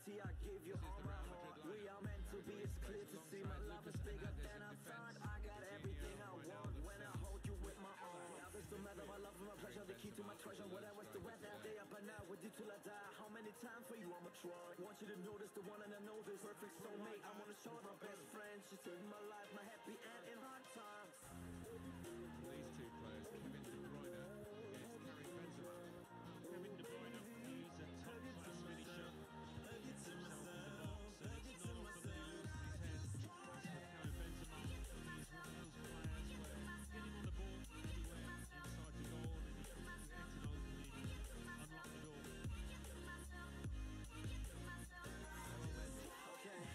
loyalty, I give you all my heart. We are meant to be, it's clear to see my love is bigger than I thought. I got everything I want when I hold you with my arms. Now this don't matter, my love and my pleasure, the key to my treasure. Whatever's the weather, day up and out with you till I die. How many times for you I'ma try? Want you to notice the one and I know this perfect soulmate. I wanna show my best friend, she saved my life, my happy end in hard times. These two players, Kevin De Bruyne against Karim Benzema. Kevin De Bruyne, he's a top-class finisher. Gets himself in the box, and it's not often that he loses his head. Karim Benzema, he's one of those players where getting on the ball anywhere inside the goal, and he can get it open, unlock the door. Okay.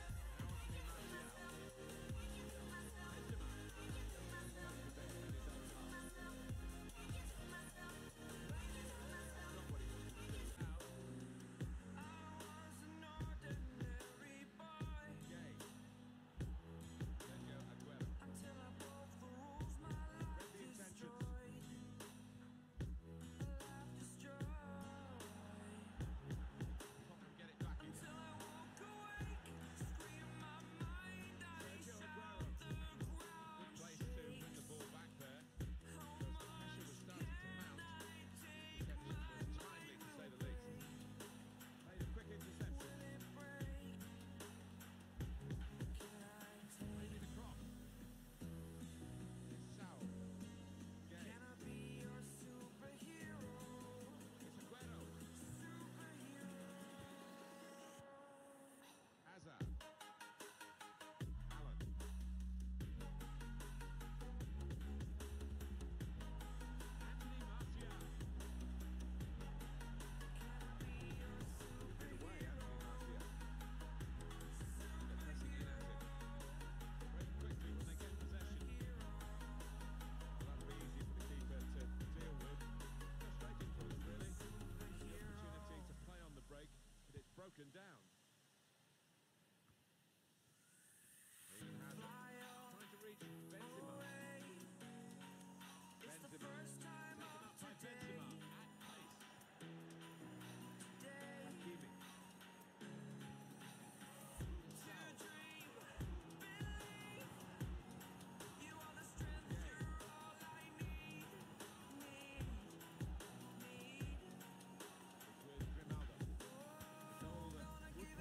Broken down. Eden Hazard trying to reach Benzema. It's the first time of today. At pace. Hakimi. To dream, believe. You are the strength, you're all I need. With Ronaldo. Gonna give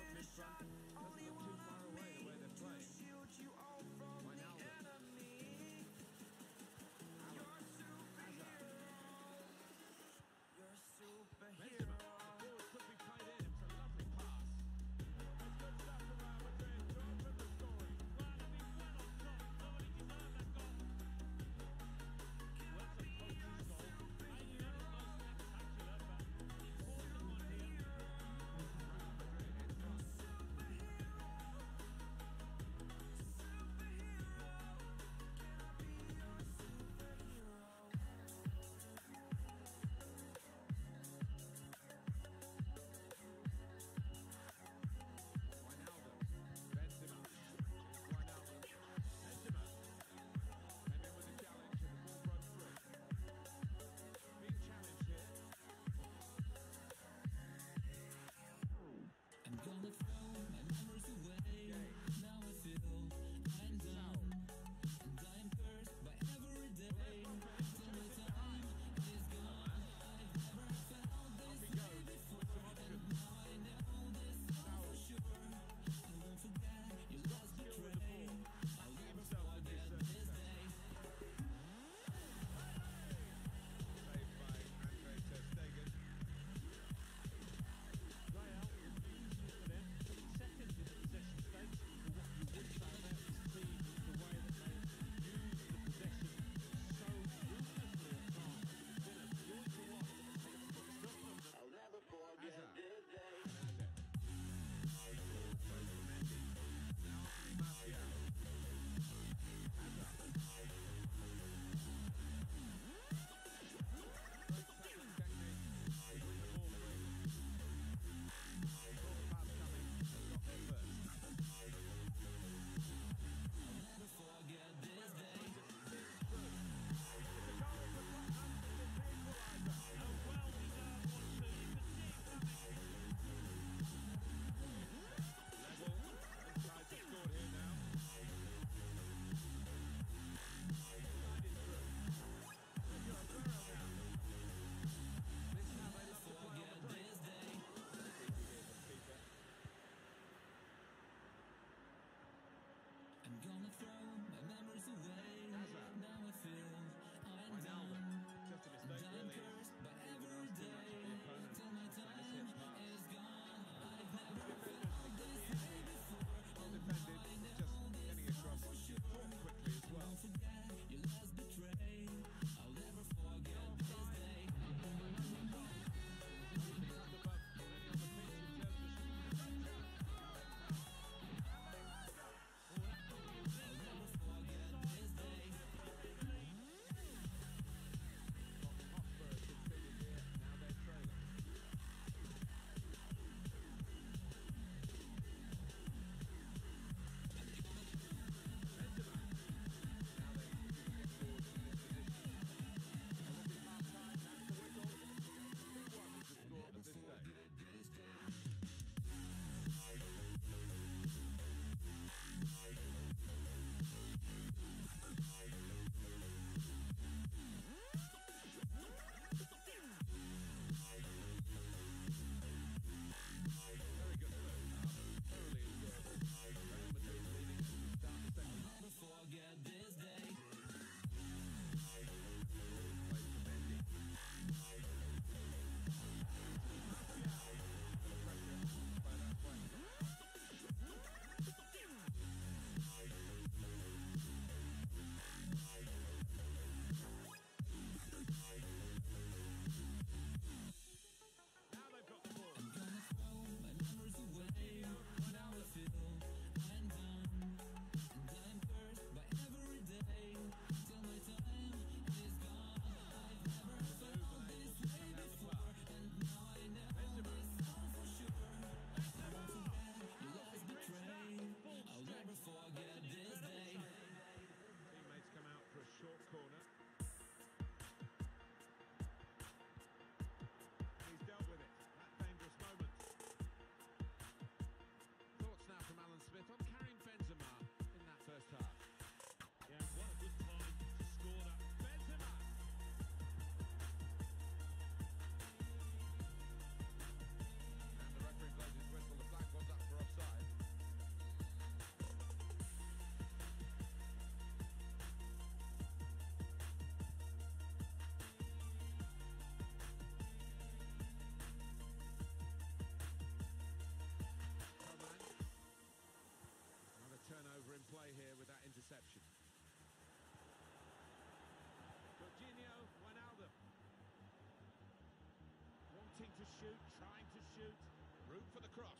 shoot, trying to shoot. Room for the cross.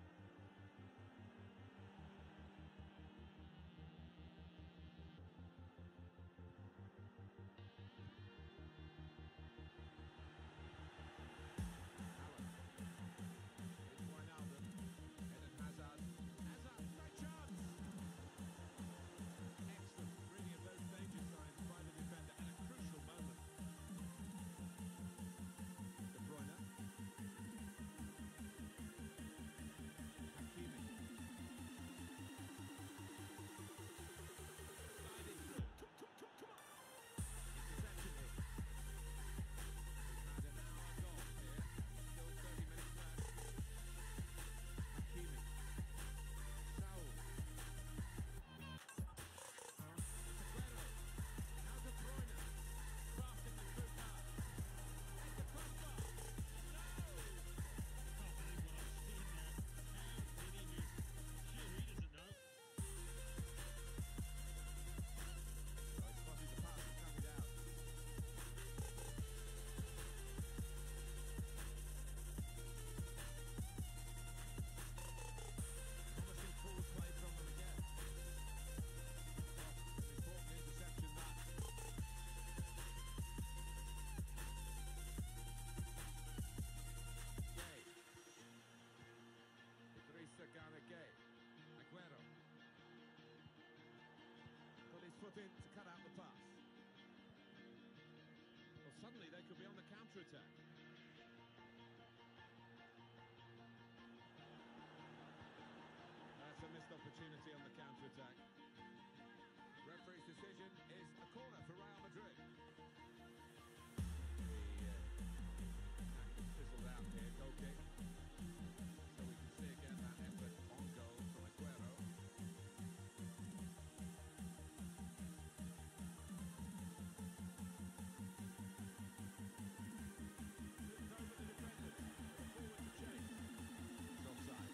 Aguero. Put his foot in to cut out the pass. Well, suddenly they could be on the counter-attack. That's a missed opportunity on the counter-attack. Referee's decision is a corner for Real Madrid. The attack is fizzled out here, goal kick. So we can see again that effort on goal from Aguero. Looked over the defenders, forward to chase. It's offside.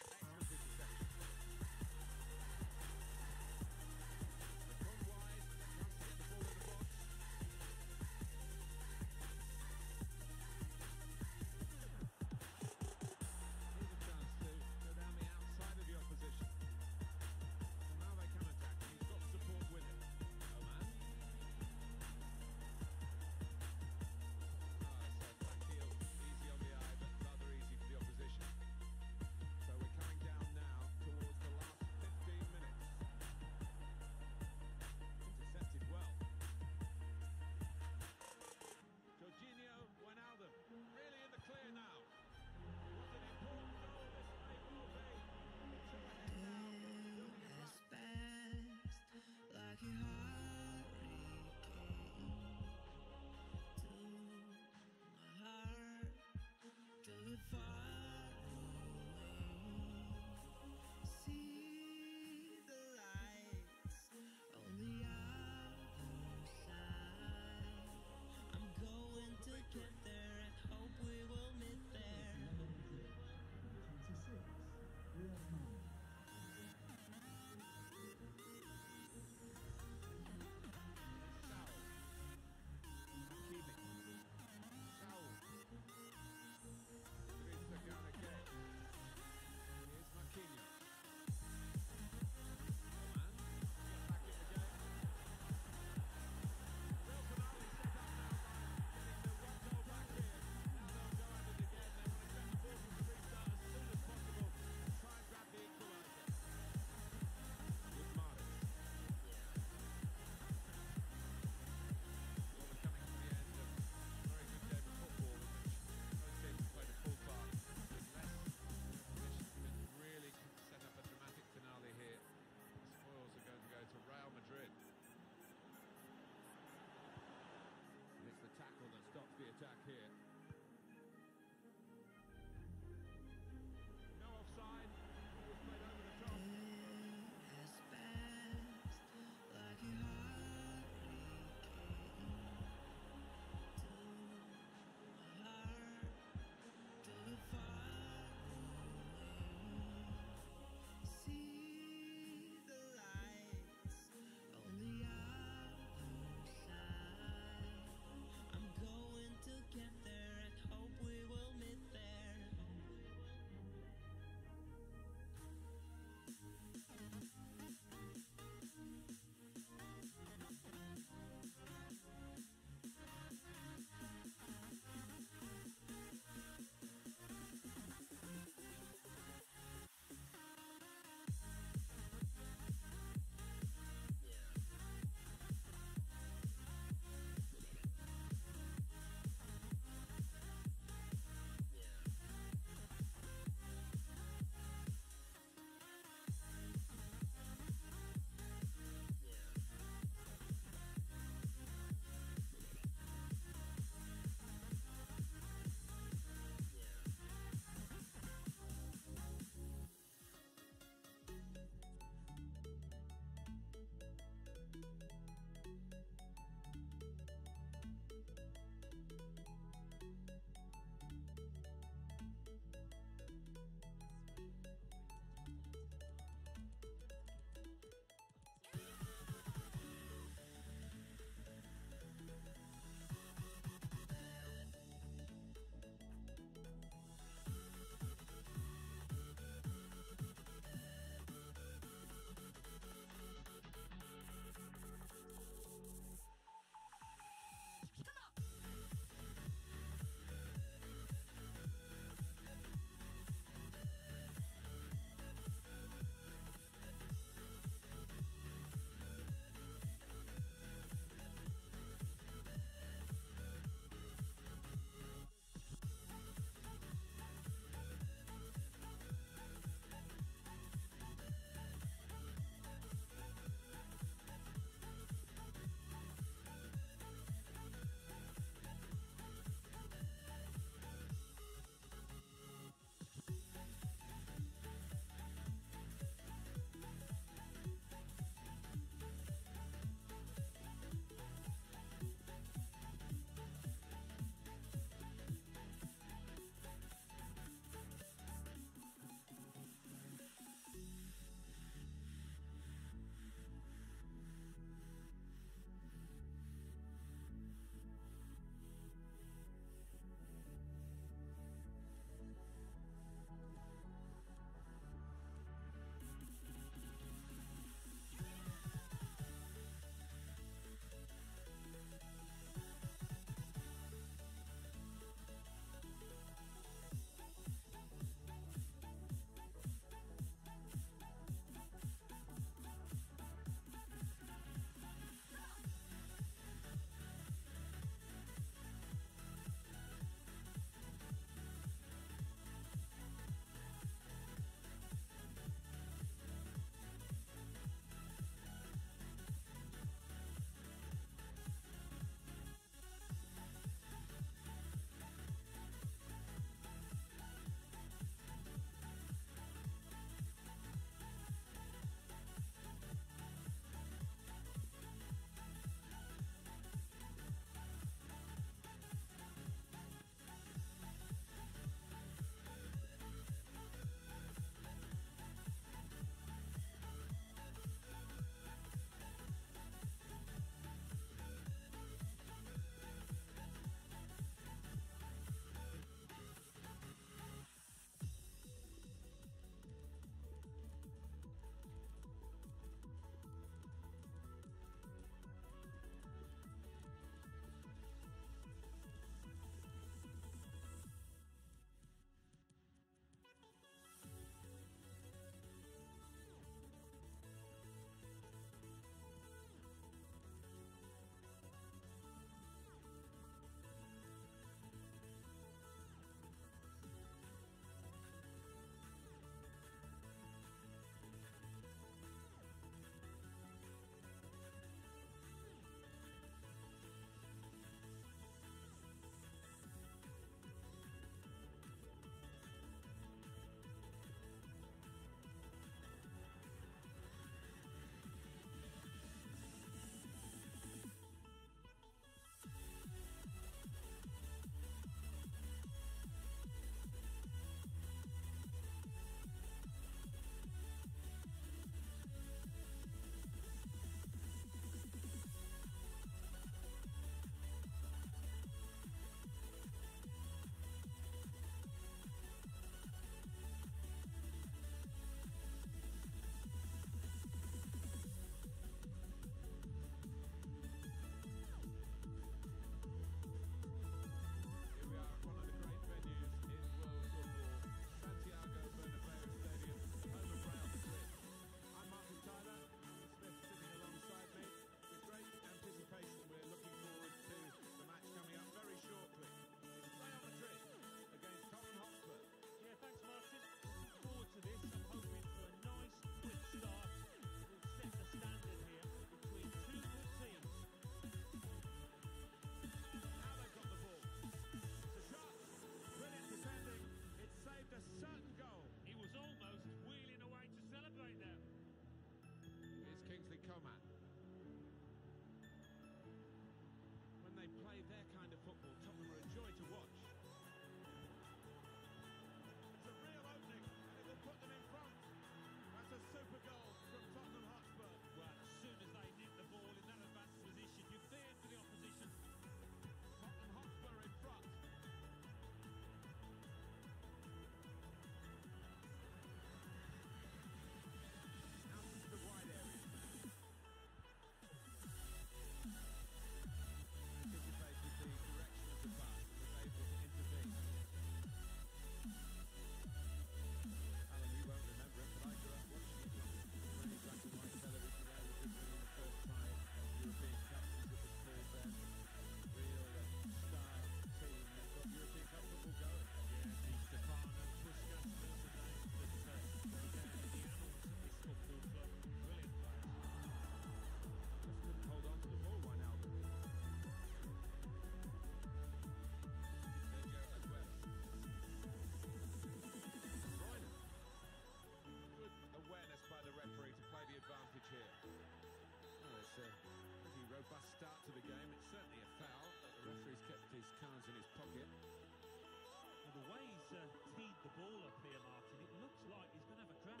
ball up here, Martin. It looks like he's going to have a crack.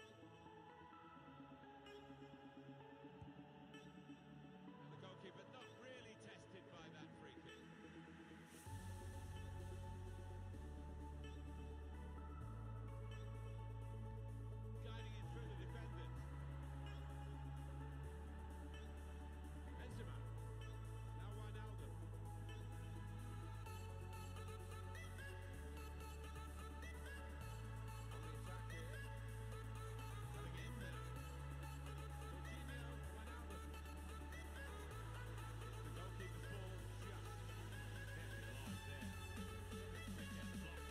And the goalkeeper not really tested by that free kick. Guiding it through the defenders. Benzema. Now Wijnaldum. On the attack here. Coming in now. Coutinho, Wijnaldum. The goalkeeper's ball just Kept it alive there. They kept the blocks.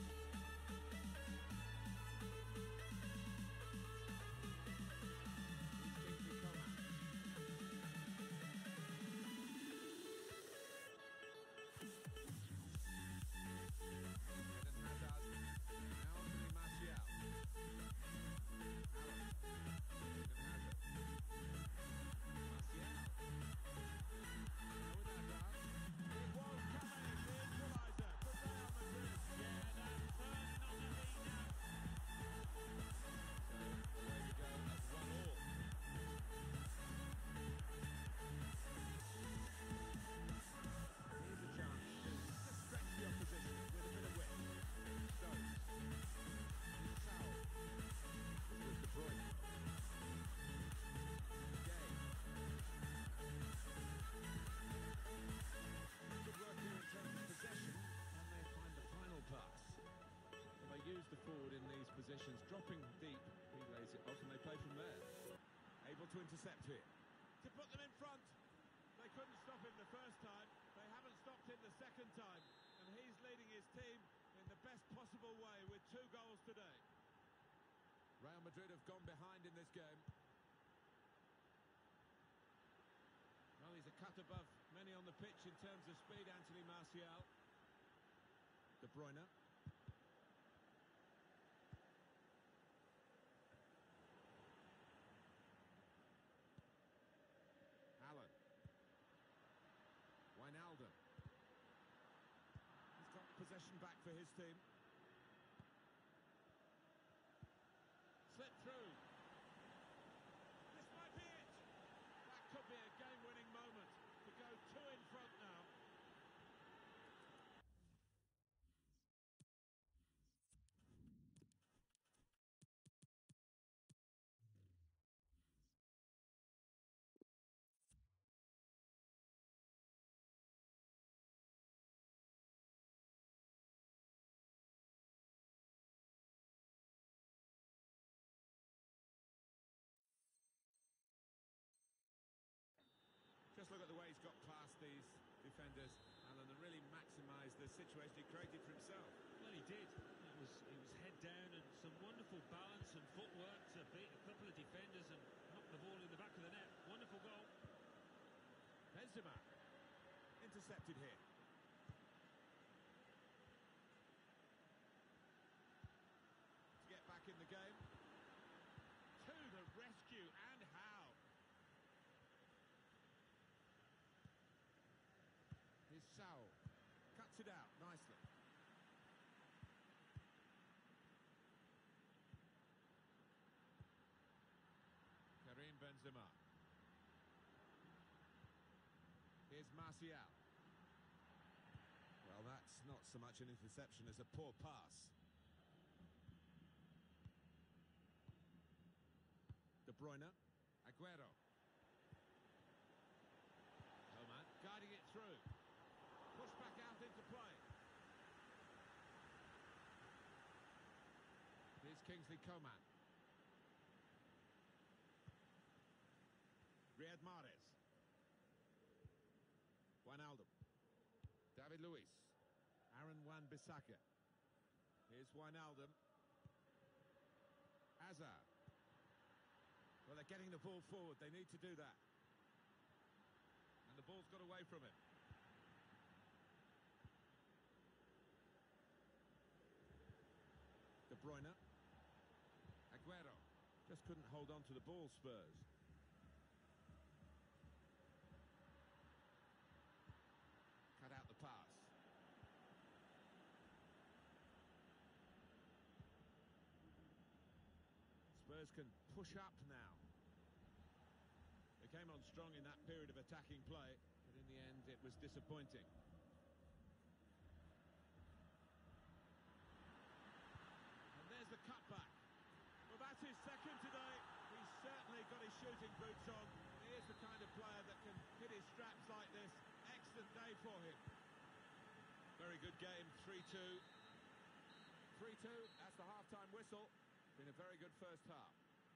Kingsley Coman. Eden Hazard. Now Anthony Martial. Allen. Eden Hazard. Martial. Now with Hazard. It won't come in. The equaliser for Real Madrid. Yeah, they're burning on the lead now. So away we go at 1-1. Here's a chance to stretch the opposition with a bit of width. Stones. Sao. This was De Bruyne. Gay. Good work here in terms of possession, and they find the final pass. Well, they use the forward in these positions, dropping deep. He lays it off, and they play from there. Able to intercept here. To put them in front. They couldn't stop him the first time. They haven't stopped him the second time. And he's leading his team in the best possible way with 2 goals today. Real Madrid have gone behind in this game. Well, he's a cut above many on the pitch in terms of speed, Anthony Martial. De Bruyne. Allen. Wijnaldum. He's got possession back for his team. Slip through. This might be it. That could be a game-winning moment to go 2 in front now. Just look at the way he's got past these defenders, Alan, and really maximised the situation he created for himself. Well, he did. It was head down and some wonderful balance and footwork to beat a couple of defenders and knock the ball in the back of the net. Wonderful goal. Benzema. Intercepted here. To get back in the game. To the rescue, and how. Here's Sao. Cuts it out nicely. Karim Benzema. Here's Martial. Well, that's not so much an interception as a poor pass. De Bruyne. Aguero. Coman guiding it through. Push back out into play. Here's Kingsley Coman. Riyad Mahrez. Wijnaldum. David Luiz. Aaron Wan-Bissaka. Here's Wijnaldum. Hazard. Well, they're getting the ball forward. They need to do that. And the ball's got away from him. De Bruyne. Aguero. Just couldn't hold on to the ball, Spurs. Cut out the pass. Spurs can push up now. They came on strong in that period of attacking play, but in the end it was disappointing. And there's the cutback. Well, that's his second today. He's certainly got his shooting boots on. He is the kind of player that can hit his straps like this. Excellent day for him. Very good game, 3-2. 3-2, that's the half-time whistle. Been a very good first half.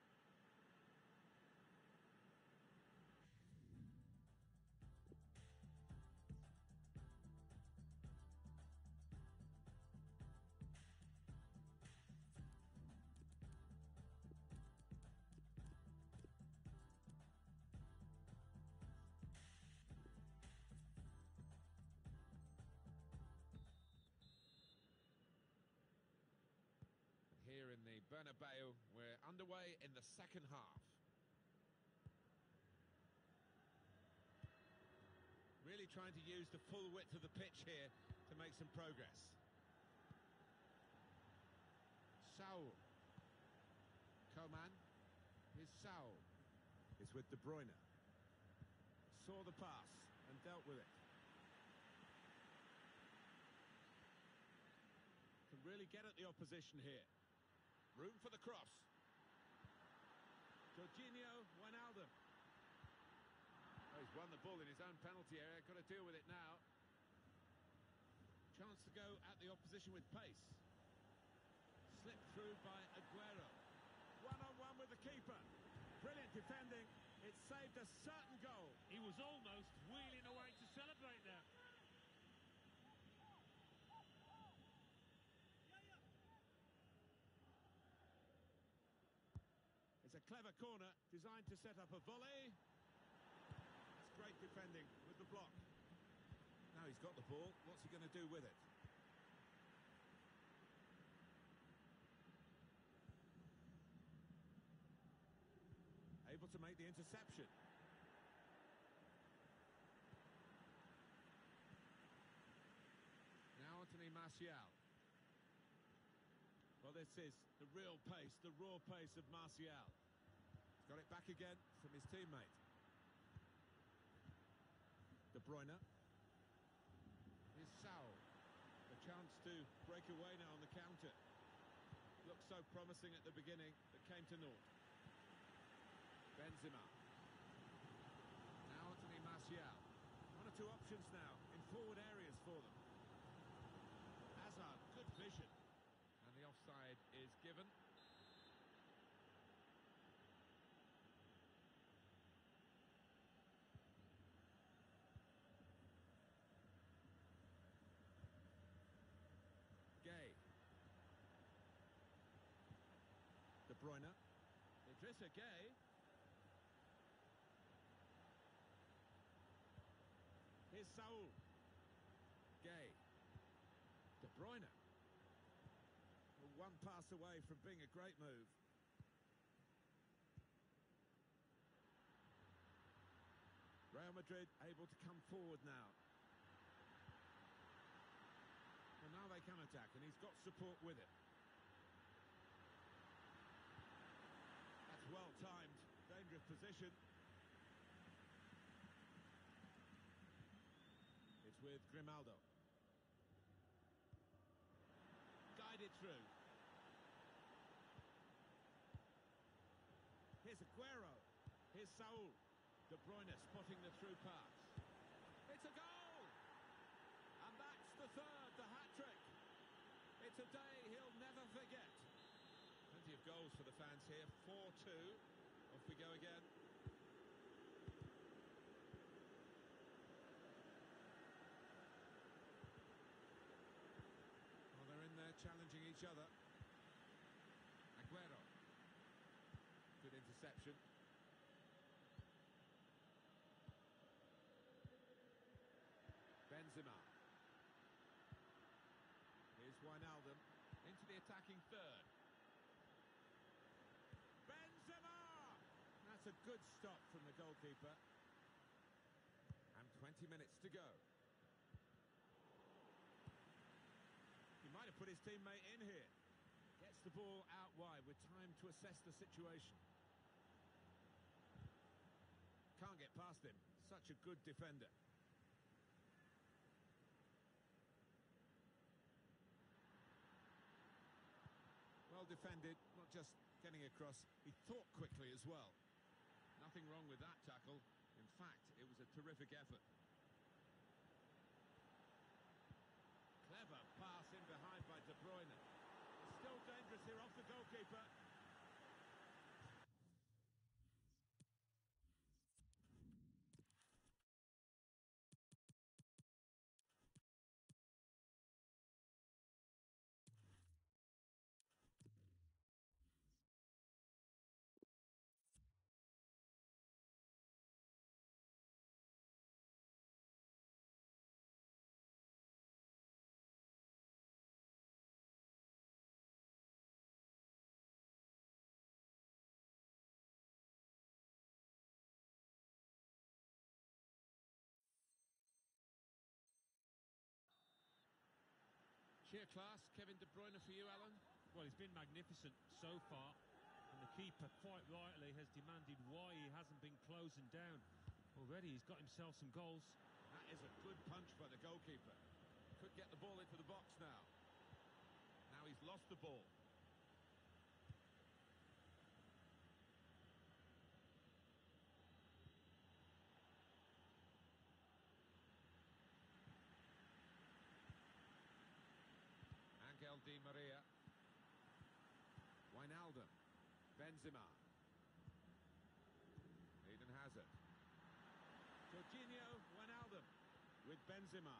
Here in the Bernabeu, we're underway in the second half. Really trying to use the full width of the pitch here to make some progress. Saul. Coman. Here's Saul. It's with De Bruyne. Saw the pass and dealt with it. Can really get at the opposition here. Room for the cross. Jorginho Wijnaldum. Oh, he's won the ball in his own penalty area. Got to deal with it now. Chance to go at the opposition with pace. Slipped through by Aguero. One-on-one with the keeper. Brilliant defending. It saved a certain goal. He was almost wheeling away to celebrate there. It's a clever corner designed to set up a volley. That's great defending with the block. Now he's got the ball. What's he going to do with it? Able to make the interception. Now Anthony Martial. Well, this is the real pace, the raw pace of Martial. He's got it back again from his teammate. De Bruyne. Here's Saul. A chance to break away now on the counter. Looked so promising at the beginning, but came to naught. Benzema. Now Anthony Martial. One or two options now in forward areas for them. Hazard, good vision. And the offside is given. Gay. De Bruyne. Idrissa Gay. Here's Saul. Gay. De Bruyne. One pass away from being a great move. Real Madrid able to come forward now. Well, now they can attack, and he's got support with it. That's well timed. Dangerous position. It's with Grimaldo. Guided through. Here's Aguero. Here's Saul. De Bruyne spotting the through pass. It's a goal! And that's the third, the hat-trick. It's a day he'll never forget. Plenty of goals for the fans here. 4-2. Off we go again. Well, they're in there challenging each other. Aguero. Good interception. Benzema. Here's Wijnaldum into the attacking third. Benzema! That's a good stop from the goalkeeper. And 20 minutes to go. He might have put his teammate in here. Gets the ball. ball out wide with time to assess the situation. Can't get past him. Such a good defender. Well defended, not just getting across, he thought quickly as well. Nothing wrong with that tackle. In fact, it was a terrific effort. Clever pass in behind by De Bruyne. It's still dangerous here off the goalkeeper. Sheer class, Kevin De Bruyne for you, Alan? Well, he's been magnificent so far, and the keeper quite rightly has demanded why he hasn't been closing down. Already he's got himself some goals. That is a good punch by the goalkeeper. Could get the ball into the box now. Now he's lost the ball. Di Maria, Wijnaldum, Benzema, Eden Hazard, Jorginho Wijnaldum with Benzema.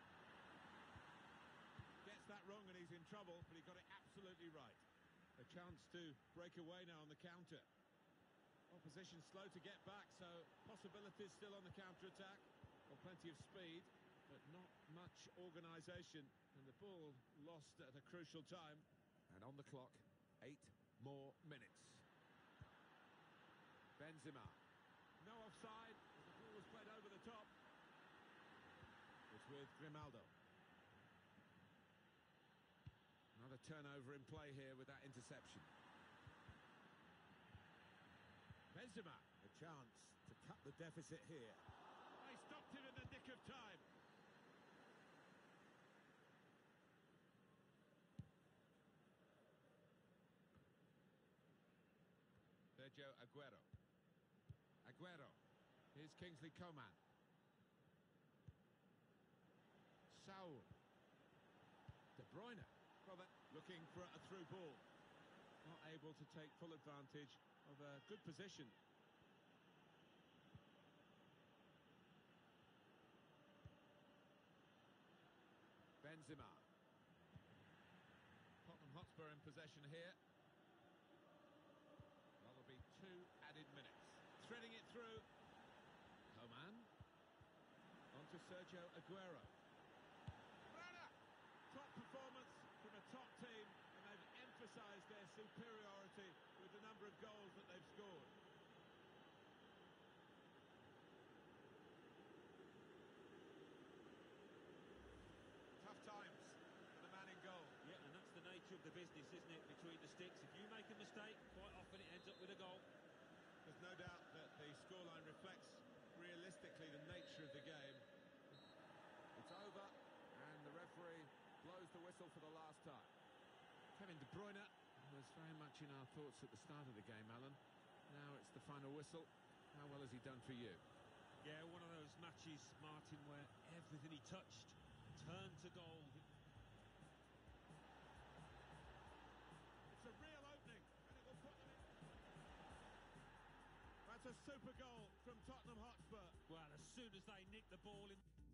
Gets that wrong and he's in trouble, but he got it absolutely right. A chance to break away now on the counter. Opposition slow to get back, so possibilities still on the counter-attack. Well, plenty of speed, but not much organisation, and the ball lost at a crucial time. And on the clock, 8 more minutes. Benzema. No offside, as the ball was played over the top. It's with Grimaldo. Another turnover in play here with that interception. Benzema, a chance to cut the deficit here. Oh, he stopped him in the nick of time. Sergio Aguero. Aguero. Here's Kingsley Coman. Saul. De Bruyne. Well, looking for a through ball. Not able to take full advantage of a good position. Benzema. Tottenham Hotspur in possession here. Well, there'll be 2 added minutes. Threading it through. Coman. On to Sergio Aguero. Brana! Top performance from a top team, and they've emphasised their superiority with the number of goals that they've scored. Tough times for the man in goal. Yeah, and that's the nature of the business, isn't it, between the sticks. If you make a mistake, quite often it ends up with a goal. There's no doubt that the scoreline reflects realistically the nature of the game. It's over, and the referee blows the whistle for the last time. Kevin De Bruyne was very much in our thoughts at the start of the game, Alan. Now it's the final whistle. How well has he done for you? Yeah, one of those matches, Martin, where everything he touched turned to gold. It's a real opening, and it will put them in. That's a super goal from Tottenham Hotspur. Well, as soon as they nick the ball in...